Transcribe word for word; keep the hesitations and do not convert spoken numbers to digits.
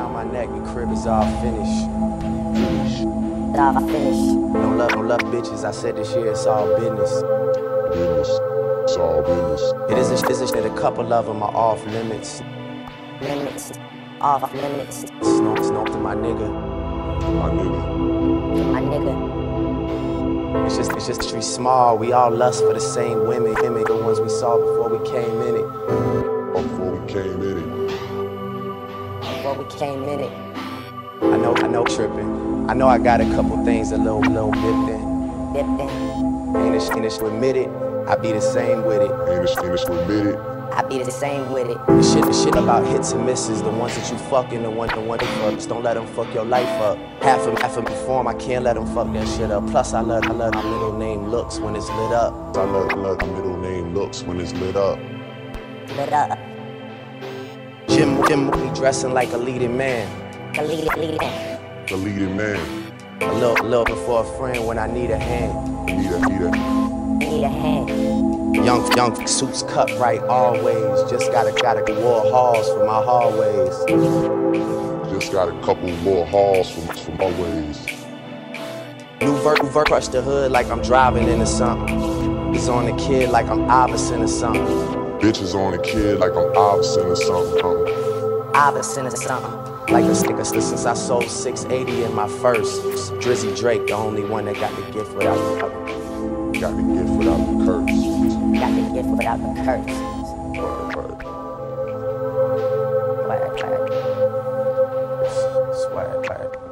around my neck, the crib is all finished. Finish. All finished. Don't love, don't love bitches, I said this year it's all business. Business. It's all business. It isn't, isn't that a couple of them are off limits. Limits. Off limits. Snoop, Snoop to my nigga. My nigga. My nigga. It's just, it's just street small, we all lust for the same women. Women, the ones we saw before we came in it. Before we came in it. Before we came in it. I know, I know tripping. I know I got a couple things a little, little dipped in. Dipped in. Ain't it, ain't it to admit it, I be the same with it. Ain't it, ain't it to admit it. I be the same with it. The shit, the shit about hits and misses, the ones that you fucking, the one, the one that fucks. Don't let them fuck your life up. Half of, half of me form, I can't let them fuck that shit up. Plus, I love, I love my middle name looks when it's lit up. I love, I love my middle name looks when it's lit up. Lit up. Jim, Jim, me dressing like a leading man. The lead, lead, The leading man. A little, a little before a friend when I need a hand. Need a, need a. need a hand. Young, young suits cut right always. Just gotta, gotta war halls for my hallways. Just got a couple more halls from, from always. New vert, new vert, crush the hood like I'm driving into something. It's on the kid like I'm Iverson or something. Bitches on a kid like I'm Iverson or something. Huh? Iverson or something. Like a sticker since I sold six eighty in my first. Drizzy Drake, the only one that got the gift without the Got the gift without the curse. Got the gift without the curse. Word, word. Word, word. swag, swag.